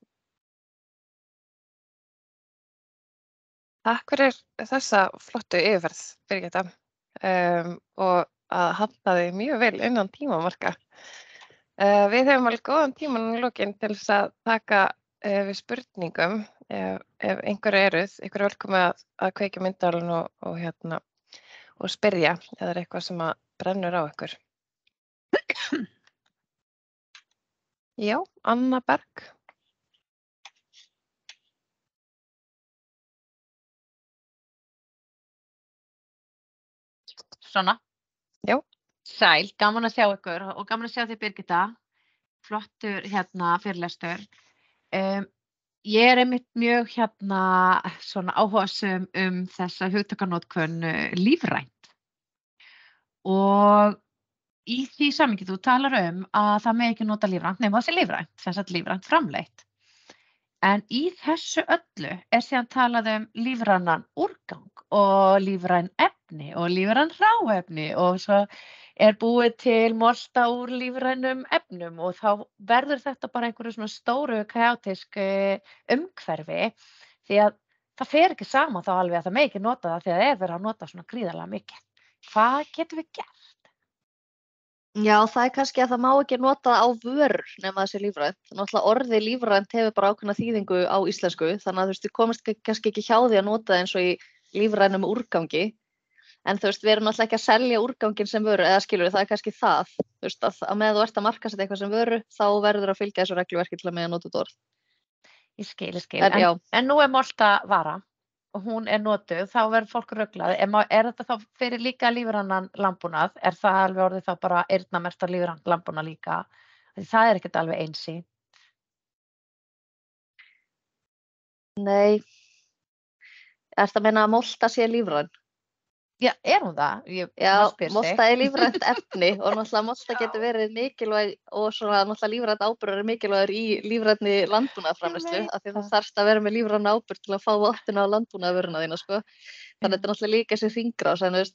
Takk fyrir þessa flottu yfirferð, Birgitta, og að halda þig mjög vel innan tímamarka. Við höfum alveg góðan tíma núna í lokin til þess að taka við spurningum ef einhver eruð, ykkur er velkomið að kveikja myndavélina og spyrja eða er eitthvað sem að brennur á ykkur. Já, Anna Berg. Svona. Já. Sæl, gaman að sjá ykkur og gaman að sjá þig Birgitta. Flottur fyrirlestur. Ég er einmitt mjög svona áhugasöm þessa hugtakanótkun lífrænt. Og í því samhengi þú talar að það megi ekki nota lífrænt nema það sé lífrænt, sem sagt lífrænt framleitt. En í þessu öllu er síðan talað lífrænan úrgang og lífræn efni og lífræn hráefni og svo er búið til molta úr lífrænum efnum og þá verður þetta bara einhverju svona stóru kaotísk umhverfi því að það fer ekki saman þá alveg að það megi ekki nota það því að það er verið að nota svona gríðarlega mikið. Hvað getum við gert? Já, það er kannski að það má ekki nota það á vörur nema það sé lífrænt. Náttúrulega orðið lífrænt hefur bara ákveðna þýðingu á íslensku, þannig að við komast kannski ekki hjá því að nota það eins og í lífrænum úrgangi. En við erum náttúrulega ekki að selja úrganginn sem vöru, eða skilur það er kannski það. Að með þú ert að markaðsetja eitthvað sem vöru, þá verður að fylgja þessu regluverki til að með að nota þetta orð. Ég skil. En nú er molta vara og hún er notuð, þá verður fólk ruglað. Er þetta þá fyrir líka lífrænan landbúnað? Er það alveg orðið þá bara eyrnamerkt á lífrænan landbúnað líka? Það er ekkert alveg einsýnt. Nei. Ertu að meina að molta sé lífræn? Já, er hún það? Já, molta er lífrænt efni og náttúrulega molta getur verið mikilvæg og svona náttúrulega lífrænt áburður er mikilvægur í lífrænni landbúnaðarframleiðslu af því þú þarft að vera með lífræna áburð til að fá vottina á landbúnaðarvöruna þína, sko. Þannig þetta er náttúrulega líka þessi hringrás, en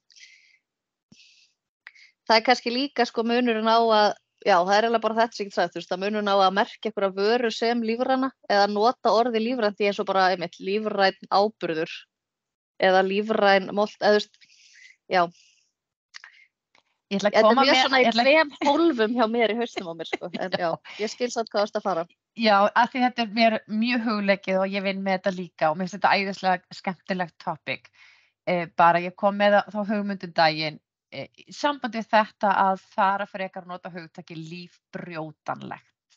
það er kannski líka sko munurinn á að, já, það er eiginlega bara þetta sem ég get sagt, að munurinn á að merkja einhverja vöru sem lífræna eða nota orðið lífrænt í eins og bara einmitt lífræn áburður eða lífræn molt, eða já. Ég ætla að Þetta koma er mjög með- svona í ég ætla- tveim hólfum hjá mér í haustum á mér, sko. En já, ég skil samt hvað það að fara. Já, af því þetta er mér mjög hugleikið og ég vinn með þetta líka og mér finnst þetta æðislega skemmtilegt topic. Bara ég kom með þá hugmyndum daginn í sambandi við þetta að fara frekar að nota hugtaki lífbrjótanlegt.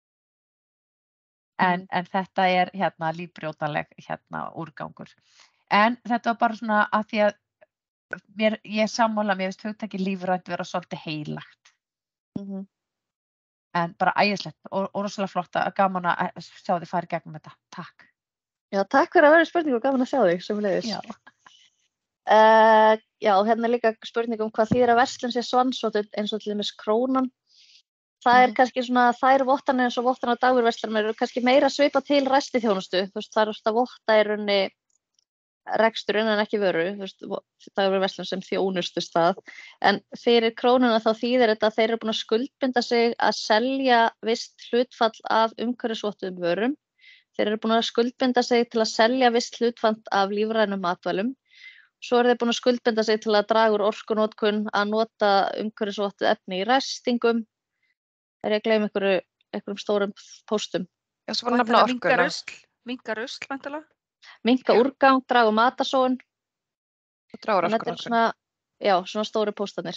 En þetta er lífbrjótanleg úrgangur. En þetta var bara svona að því að ég sammála, mér finnst hugtaki lífrænt vera svolítið heilagt. En bara æðislegt og rosalega flott að gaman að sjá þið fara í gegnum þetta. Takk. Já, takk fyrir að vera spurning og gaman að sjá þig, sömuleiðis. Já. Já, hérna er líka spurning hvað þýðir að verslun sé svansvotuð eins og til dæmis krónan. Það er kannski svona, þær vottanir eins og vottanir á dagvöruverslanir eru kannski meira svipa til ræstiþjónustu. Það er að votta í rauninni reksturinn en ekki vöru, dagvöruverslun sem þjónustu stað. En fyrir krónuna þá þýðir þetta að þeir eru búin að skuldbinda sig að selja visst hlutfall af umhverfisvottuðum vörum. Þeir eru búin að skuldbinda sig til að selja visst hlutfall af lífrænum matvælum. Svo eru þeir búin að skuldbinda sig til að draga úr orkunotkun, að nota umhverfisvottuð efni í ræstingum. Er ég að gleyma einhverjum stórum póstum. Já, svo bara nefna orkuna. Minka rusl, væntanlega. Minka úrgang, draga úr matasóun. Og draga úr Þetta er orkuna. svona, já, svona stóru póstanir.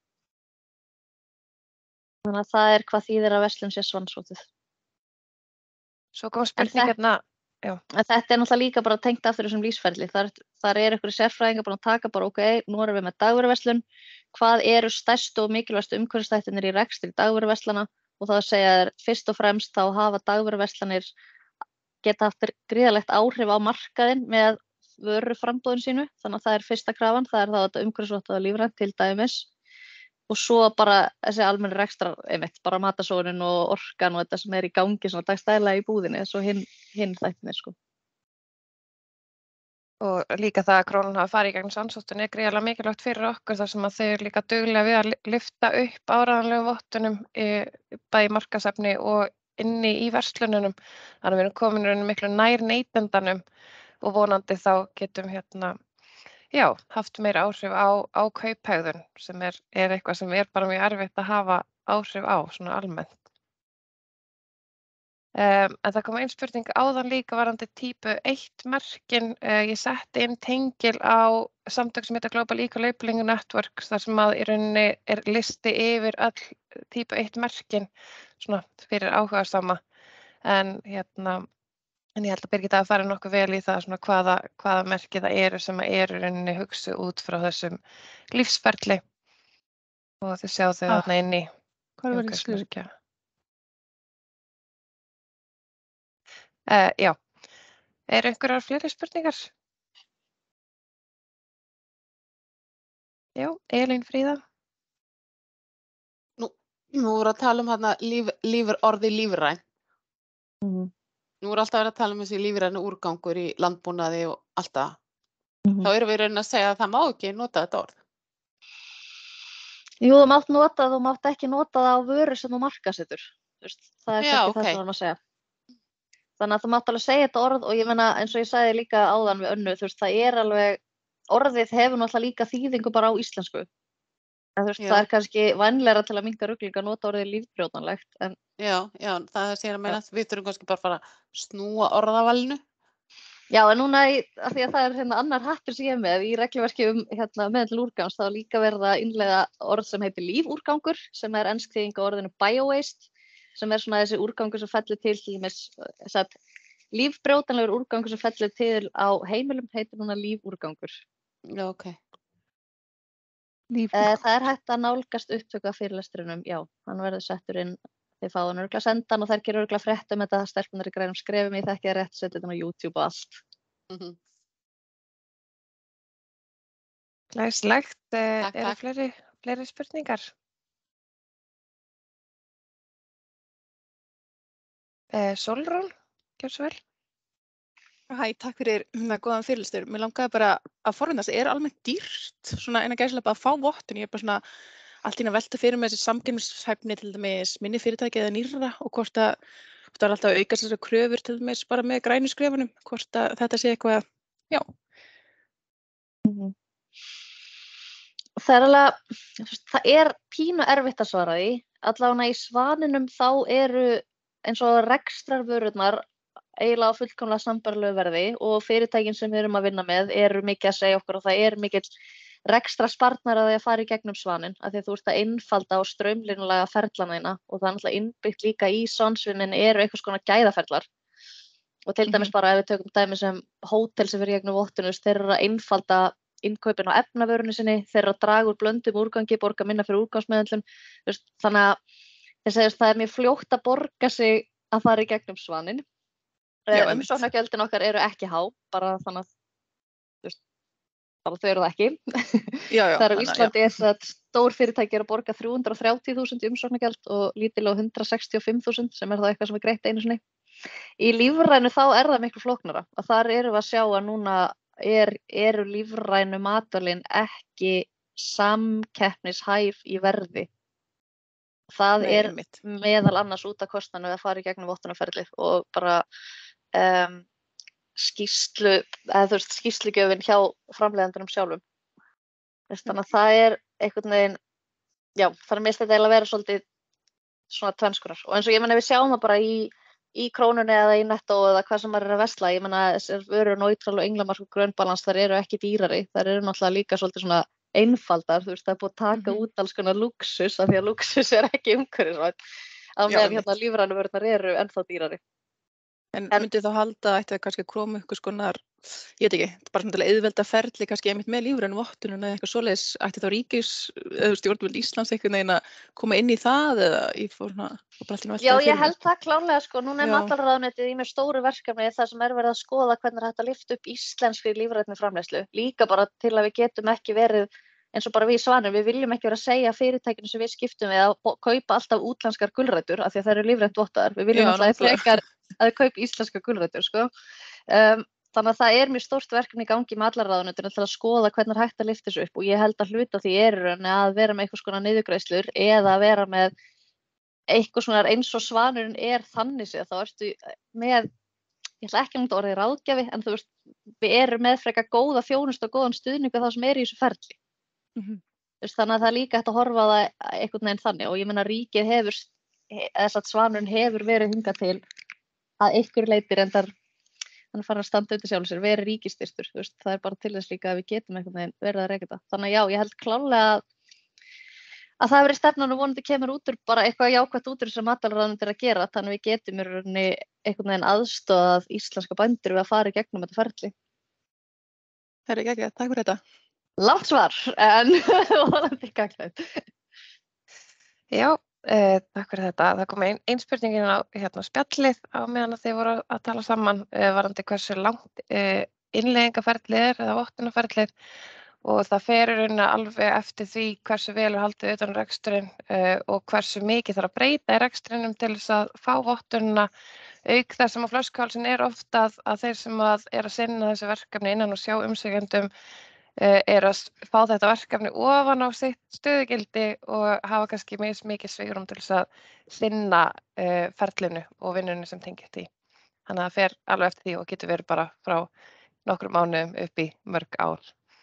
Þannig að það er hvað þýðir að verslun sé svansvotuð. Svo kom spurning hérna Já. En þetta náttúrulega líka bara tengt aftur þessum lífsferli. Þar einhverjir sérfræðingar búin að taka bara, ok, nú erum við með dagvöruverslun, hvað eru stærstu og mikilvægstu umhverfisþættirnir í rekstri dagvöruverslana og það að segja fyrst og fremst þá hafa dagvöruverslanir geta haft gríðarlegt áhrif á markaðinn með vöruframboðinu sínu, þannig að það fyrsta krafan, það þá þetta umhverfisvottaða lífrænt til dæmis og svo bara þessi almenni rekstrar einmitt, bara matasóunin og orkan og þetta sem í gangi svona dagstæðilega í búðinni, svo hinn þættinir sko. Og líka það að Krónan hafa farið í gegnum sannsóttun gríðarlega mikilvægt fyrir okkur þar sem að þau eru líka duglega við að lyfta upp áreiðanlegum vottunum bæði markaðsefni og inni í verslununum. Þannig að við erum komin miklu nær neytendanum og vonandi þá getum haft meira áhrif á kauphegðun sem eitthvað sem bara mjög erfitt að hafa áhrif á svona almennt. En það kom ein spurning áðan líka varðandi típu 1 merkin. Ég setti inn tengil á samtök sem heita Global Eco-Labeling Network þar sem að í rauninni listi yfir öll típu 1 merkin svona fyrir áhugasama. En ég held að Birgitta að fara nokkuð vel í það svona hvaða merki það eru sem eru í rauninni hugsuð út frá þessum lífsferli og þið sjá þau þarna inn í umhverfismerkja. Já, einhverjar fleiri spurningar? Já, Elín Fríða. Nú voru að tala orðið lífræn. Nú alltaf verið að tala þessi lífrænu úrgangur í landbúnaði og allt það. Þá erum við raunin að segja að það má ekki nota þetta orð. Jú, þú mátt nota það, þú mátt ekki nota það á vöru sem þú markaðsetur. Það kannski það sem við erum að segja. Þannig að þú mátt alveg segja þetta orð og ég meina eins og ég sagði líka áðan við Önnu, það alveg, orðið hefur náttúrulega líka þýðingu bara á íslensku. En það kannski vænlegra til að minnka rugling að nota orðið lífbrjótanlegt. En... Já, það sé að meina að við þurfum kannski bara að fara að snúa orðavalinu. Já, en núna, af því að það annar hattur sem ég með í regluverki meðal úrgangs, þá líka verið að innleiða orð sem heitir lífúrgangur, sem ensk þýðing á orðinu biowaste, sem svona þessi úrgangur sem fellur til lífbrjótanlegur úrgangur sem fellur til á heimilum heitir núna lífúrgangur. Já, ok. Það hægt að nálgast upptöku af fyrirlestrinum, já, hann verður settur inn, þið fáið hann örugglega sendan og þær gerir örugglega frétt þetta, stelpunar í grænum skrefum, ég þekki það rétt, setja þetta á YouTube og allt. Glæsilegt, eru fleiri spurningar? Sólrún, gjörðu svo vel. Hæ, takk fyrir góðan fyrirlestur. Mér langaði bara að forvitnast, almennt dýrt svona innan gæsalappa að fá vottun? Ég bara svona allt í einu að velta fyrir mig þessi samkeppnishæfni til dæmis minni fyrirtæki eða nýrra og hvort að það alltaf að auka þessar kröfur til dæmis bara með grænu skrefunum, hvort að þetta sé eitthvað, já. Það alveg, það pínu erfitt að svara því. Allavega í Svaninum þá eru eins og rekstrarvörurnar eiginlega á fullkomlega sambærilegu verði og fyrirtækin sem við erum að vinna með eru mikið að segja okkur og það mikill rekstrarspartnar að því að fara í gegnum Svaninn af því að þú ert að einfalda og straumlínulega ferlana þína og það náttúrulega innbyggt líka í Svansvinnin eru einhvers konar gæðaferlar og til dæmis bara ef við tökum dæmi sem hótel sem fyrir gegnum vottunus, þeir eru að einfalda innkaupin á efnavörunni sinni, þeir eru að draga úr blöndum úrgangi, borga minna fyrir úrgangsmeðhöndlun, þannig að það mjög fljótt að borga sig að fara í gegnum Svaninn. Umsóknargjöldin okkar eru ekki há, bara þannig að bara þau eru það ekki. Þar á Íslandi það stór fyrirtæki að borga 330.000 umsóknargjöld og lítil á 165.000 sem það eitthvað sem greitt einu sinni. Í lífrænu þá það miklu flóknara og þar erum við að sjá að núna eru lífrænu matvælin ekki samkeppnishæf í verði. Það meðal annars út af kostnaðinum að fara í gegnum vottunarferlið og bara skýrslugjöfin hjá framleiðendunum sjálfum. Þannig að það einhvern veginn, já, það mest þetta að vera svolítið svona tvennskonar. Og eins og ég meina við sjáum það bara í Krónunni eða í Netto eða hvað sem maður að versla. Ég meina þessar vörur Neutral og Englamark og Grönbalans, þar eru ekki dýrari. Þar eru náttúrulega líka svolítið svona einfaldar, það búið að taka út alls konar lúxus af því að lúxus ekki umhverfisvænt á meðan lífrænu vörurnar eru ennþá dýrari. En myndið þá halda ætti það kannski að koma einhvers konar, ég veit ekki, bara svona til að auðvelda ferli kannski einmitt með lífrænu vottunum eða eitthvað svoleiðis, ætti þá stjórnvöld Íslands einhvern veginn að koma inn í það eða ég fór svona og bara alltaf Já, ég held það klárlega sko, núna matvælaráðuneytið í mjög stóru verkefni þar sem verið að skoða hvernig hægt að lyfta upp íslenskri lífrænni framleiðslu, líka bara til að við getum ekki verið eins og bara við í Svanur, við viljum ekki vera að segja fyrirtækinu sem við skiptum við að kaupa alltaf útlenskar gulrætur af því að það eru lífrænt vottaðar. Við viljum alltaf frekar að þau kaupa íslenskar gulrætur, sko. Þannig að það er mjög stórt verkefni í gangi með matvælaráðuneytinu til að skoða hvernig hægt að lyfta þessu upp og ég held að hluta því að vera með einhvers konar niðurgreiðslur eða að vera með eitthvað svona eins og Svanurinn þannig séð, þá ertu með, ég ætla ekki að orðið ráðgjafi, en þú veist, við erum með frekar góða þjónustu og góðan stuðning við það sem í þessu ferli. Þannig að það er líka hægt að horfa það einhvern veginn þannig og ég meina ríkið hefur, þess að Svanurinn hefur verið hingað til að einhver leyti reyndar, hann fara að standa undir sjálfum sér, verið ríkisstyrktur, það er bara til þess líka að við getum einhvern veginn verið að reka það. Þannig að já, ég held klárlega að það verið stefnan og vonandi kemur út úr bara eitthvað jákvætt út úr sem matvælaráðuneytið að gera, þannig að við getum í rauninni einhvern veginn aðstoðað íslenska bændur við að fara í gegnum þetta ferli. Það er ekki, takk fyrir þetta. Langt svar, en vonandi gagnlegt. Já, takk fyrir þetta. Það kom ein spurningin á spjallið á meðan að þið voru að tala saman varðandi hversu langt innleiðingaferlið eða vottunarferlið og það fer í rauninni alveg eftir því hversu vel haldið utan reksturinn og hversu mikið þarf að breyta í reksturinnum til þess að fá vottunina auk þess sem að flöskuhálsinn ofta að þeir sem að sinna þessu verkefni innan og sjá umsækjendum að fá þetta verkefni ofan á sitt stöðugildi og hafa kannski mikið svigrúm til þess að sinna ferlinu og vinnunni sem tengist því. Þannig að það fer alveg eftir því og getur verið bara frá nokkrum mánuðum upp í mörg ár.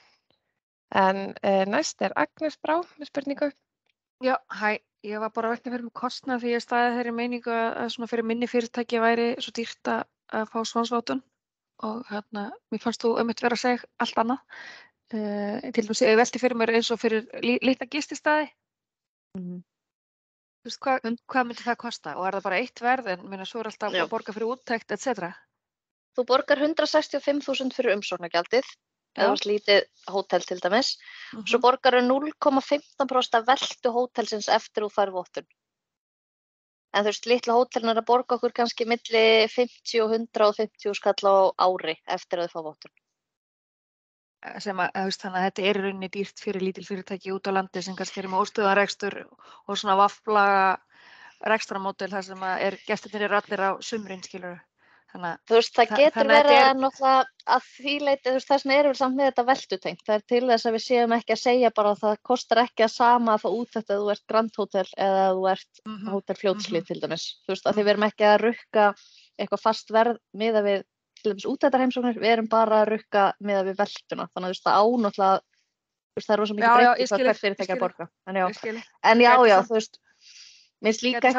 En næst Agnes Brá með spurningu. Já, ég var bara vegna fyrir með kostnað því ég staði þeirri meiningu að svona fyrir minni fyrirtæki væri svo dýrt að fá svansvotun og mér fannst þú einmitt vera að segja allt annað. Til dæmis ég velti fyrir mér eins og fyrir litla gististaði. Þú veist, hvað myndi það kosta? Og það bara eitt verð en svo alltaf að borga fyrir úttekt, etc. Þú borgar 165.000 fyrir umsóknargjaldið, eða lítið hótel til dæmis. Svo borgar 0,15% af veltu hótelsins eftir þú fær vottun. En þú veist, litla hótelin að borga okkur kannski milli 50 og 150 skall á ári eftir að þau fá vottun. Þannig að þetta í rauninni dýrt fyrir lítil fyrirtæki út á landi sem kannski með óstöðugan rekstur og svona vaflaga rekstramódel þar sem gestirnir eru allir á sumrin, skilurðu. Þú veist, það getur verið náttúrulega að því leyti, þess vegna erum við samt með þetta veltutengt. Það til þess að við séum ekki að segja bara að það kostar ekki að sama að fá úttekt að þú ert Grand Hotel eða þú ert Hótel Fljótshlíð til dæmis. Þú veist, að því við erum ekki að rukka eitthvað fast verð miðað við til dæmis úttektarheimsóknir, við erum bara að rukka miðað við veltuna. Þannig að þú veist, það ánáttúrulega, þú veist, það er rosa mikið breytt hvað hvert fyrirtæki að borga. En já, þú veist, minnst líka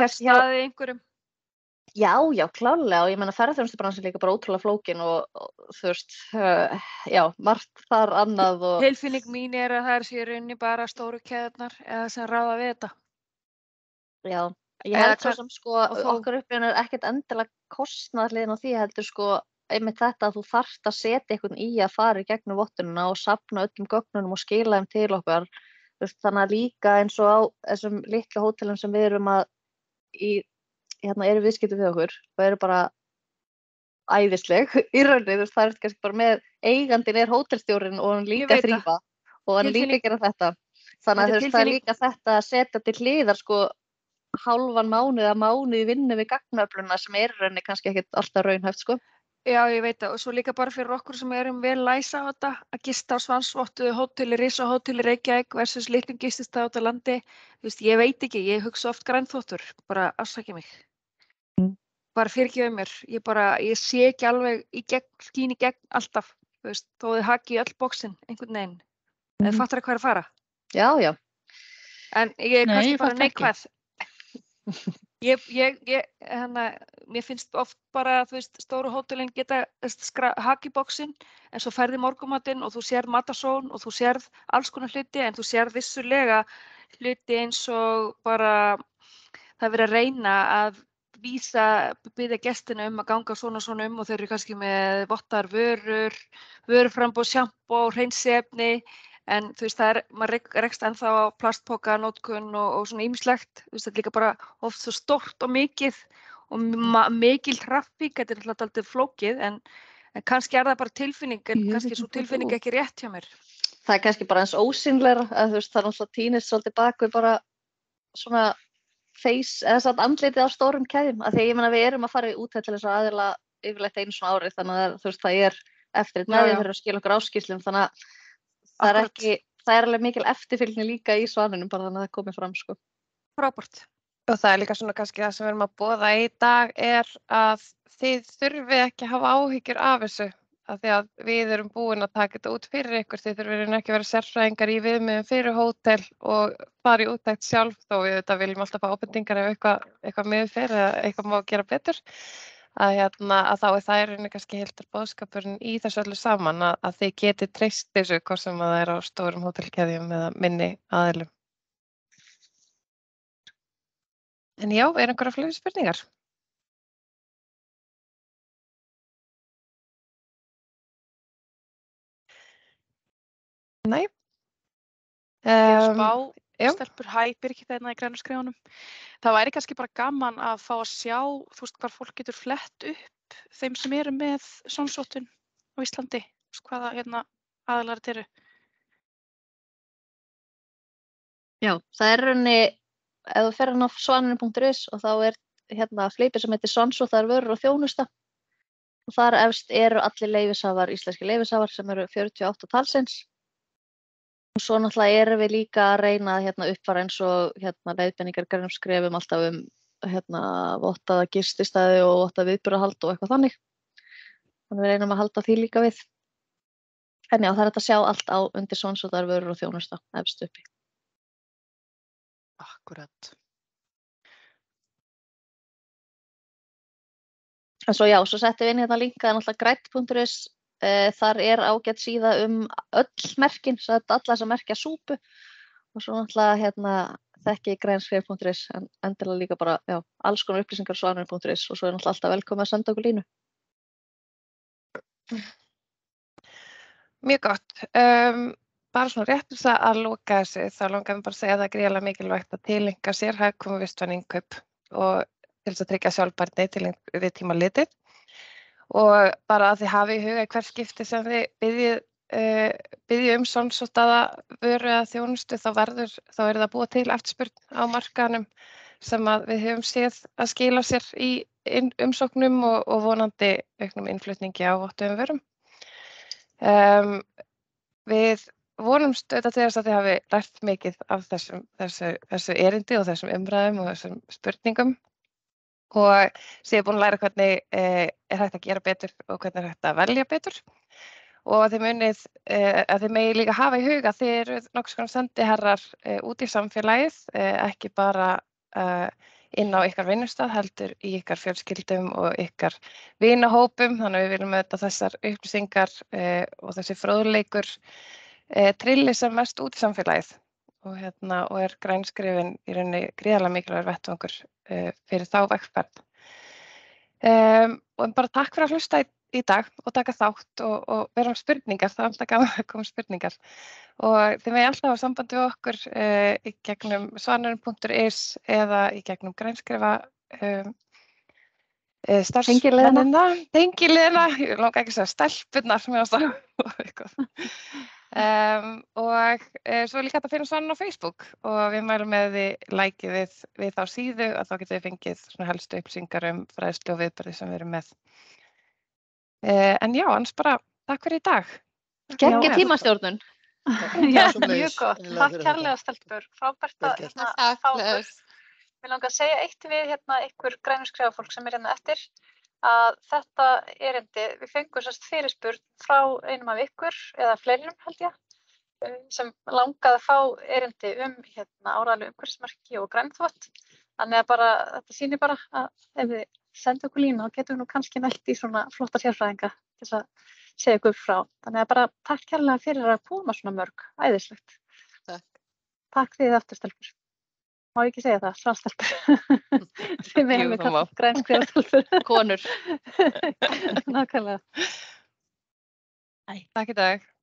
Já, klárlega og ég meina ferðaþjónustubransin líka bara ótrúlega flókin og þú veist, já, margt þar annað og... Tilfinning mín að það sé í rauninni bara stóru keðurnar eða sem ráða við þetta. Já, ég held svo sem sko, okkar upplifun ekkert endilega kostnaðarliðin á því heldur sko, einmitt þetta að þú þarft að setja einhvern í að fara í gegnum vottunina og safna öllum gögnunum og skila þeim til okkar. Þannig að líka eins og á þessum litlu hótelum sem við erum að eru viðskipti við okkur og eru bara æðisleg í rauninni, það kannski bara með eigandinn hótelstjórinn og hann líka þrífa og hann líka gera þetta. Þannig að það er líka þetta að setja til hliðar sko hálfan mánuð eða mánuð í vinnu við gagnaöflunina sem í rauninni kannski ekkert alltaf raunhæft sko. Já, ég veit það og svo líka bara fyrir okkur sem erum vel læsa á þetta að gista á svansvottuðu hóteli, risahóteli Reykjavík versus litlum gististað út á landi. Þú veist, ég veit ekki, ég hugsa oft grænþvottur, bara afsaki mig. Bara fyrirgefðu mér, ég sé ekki alveg skín í gegn alltaf, þú veist, þó þið haki í öll bóksin einhvern veginn, eða fattar hvað er að fara. Já. En ég kannski bara neikvæð. Mér finnst oft bara, þú veist, stóru hótelin geta haki í bóksin, en svo ferði morgunmatinn og þú sérð matasón og þú sérð alls konar hluti, en þú sérð vissulega hluti eins og bara það verið að reyna að biðja gestina að ganga svona og þeir eru kannski með vottar vöruframboð, sjampó, hreinsiefni, en þú veist, maður rekst ennþá á plastpoka, notkun og svona ýmislegt, þú veist, þetta er líka bara oft svo stórt og mikil mikil traffík, þetta er alltaf aldrei flókið, en kannski það bara tilfinning, en kannski svo tilfinning ekki rétt hjá mér. Það kannski bara eins ósýnlegra, að þú veist, það alltaf týnist svolítið bak við bara svona face, eða satt andlitið á stórum keðjum, af því ég meina við erum að fara í útæð til þess að aðila yfirleitt einu svona árið, þannig að þú veist, það eftirlit með því þeir eru að skila okkur áskýrslum, þannig að það er alveg mikil eftirfylgni líka í Svaninum, bara þannig að það komi fram, sko. Frábært. Og það líka svona kannski það sem við erum að boða í dag að þið þurfið ekki að hafa áhyggjur af þessu, af því að við erum búin að taka þetta út fyrir ykkur, þið þurfið ekki að vera sérfræðingar í viðmiðum fyrir hótel og fara í úttekt sjálf, þó við þetta viljum alltaf fá ábendingar ef eitthvað miður fyrir eða eitthvað má gera betur, að þá það í rauninni kannski heildarboðskapurinn í þessu öllu saman, að þið getið treyst þessu hvort sem að það er á stórum hótelkeðjum eða minni aðilum. En já, er einhverjar fleiri spurningar? Nei. Stelpur, Birgitta hérna í Grænu skrifunum. Það væri kannski bara gaman að fá að sjá, þú veist, hvar fólk getur flett upp þeim sem eru með sjónsóttun á Íslandi, hvaða aðilar þetta eru. Já, það er rauninni, ef þú fer á svaninu.is og þá fleipið sem heitir svansóttar vörur og þjónusta. Og þar efst eru allir leyfishafar, íslenski leyfishafar sem eru 48 talsins. Og svo náttúrulega erum við líka að reyna að uppfara eins og leiðbeiningar grænum skrefum alltaf vottaða gististæði og vottaða viðburðahald og eitthvað þannig. Þannig við reynum að halda því líka við. En já, það er hægt að sjá allt á undir svansóttar vörur og þjónusta efst uppi. Akkurat. En svo já, svo settum við inn linka náttúrulega grænn.is. Þar er ágætt síða öll merkin, alla þess að merkja súpu og svo náttúrulega þekki grænskref.is en endilega líka bara, já, alls konar upplýsingar svanur.is og svo er náttúrulega alltaf velkomið að senda okkur línu. Mjög gott. Bara svona rétt það að loka þessu, þá langar við bara að segja að það er gríðarlega mikilvægt að tileinka sér hagkvæm vistvæn innkaup og til þess að tryggja sjálfbærni við tíma litið. Og bara að þið hafi í huga í hvert skipti sem þið biðjið sjónsóttaða vöru eða þjónustu, þá er það búa til eftirspurn á markaðnum sem að við höfum séð að skila sér í umsóknum og vonandi auknum innflutningi á vottuðum vörum. Við vonumst auðvitað til þess að þið hafi lært mikið af þessu erindi og þessum umræðum og þessum spurningum. Og séu búin að læra hvernig er hægt að gera betur og hvernig er hægt að velja betur. Og að þið megi líka hafa í huga að þið eru nokkuð svona sendiherrar út í samfélagið, ekki bara inn á ykkar vinnustað, heldur í ykkar fjölskyldum og ykkar vinahópum. Þannig að við viljum auðvitað þessar upplýsingar og þessi fróðleikur trilli sem mest út í samfélagið. Og er grænskrifin í rauninni gríðarlega mikilvægur vettvangur fyrir þá vegferð. Og bara takk fyrir að hlusta í dag og taka þátt og vera spurningar, það er alltaf gaman að koma spurningar. Og þið megið alltaf hafa samband við okkur í gegnum svanurinn.is eða í gegnum grænskrifa starfsmennina, tengiliðina, ég langa ekki að segja stelpurnar sem ég ástæða og eitthvað. Og svo er líka hægt að finna Svaninn á Facebook og við mælum með þið lækið við þá síðu að þá getum við fengið svona helstu upplýsingar fræðslu og viðburði sem við erum með. En já, annars bara takk fyrir í dag. Geggjað tímastjórnun. Já, mjög gott. Takk kærlega stelpur. Frábært að fá okkur. Mér langar að segja eitt við ykkur grænuskrifafólk sem er eftir. Að þetta erindi, við fengum fyrirspurn frá einum af ykkur eða fleirum held ég sem langaði að fá erindi áreiðanleg umhverfismerki og grænþvott. Þannig að bara, þetta sýnir bara að ef við sendum okkur línu þá getum við nú kannski nælt í svona flotta sérfræðinga til þess að segja ykkur frá. Þannig að bara takk kærlega fyrir að koma svona mörg, æðislegt. Takk. Takk fyrir aftur stelpur. má ég ekki segja það, svanstelpur. Sem við Jú, hefum það má. kallað grænskrifarstelpur. Konur. Nákvæmlega. Takk í dag.